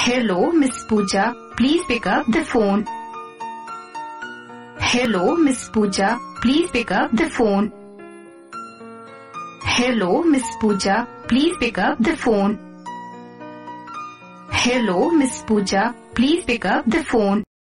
Hello, Miss Pooja. Please pick up the phone. Hello, Miss Pooja. Please pick up the phone. Hello, Miss Pooja. Please pick up the phone. Hello, Miss Pooja. Please pick up the phone.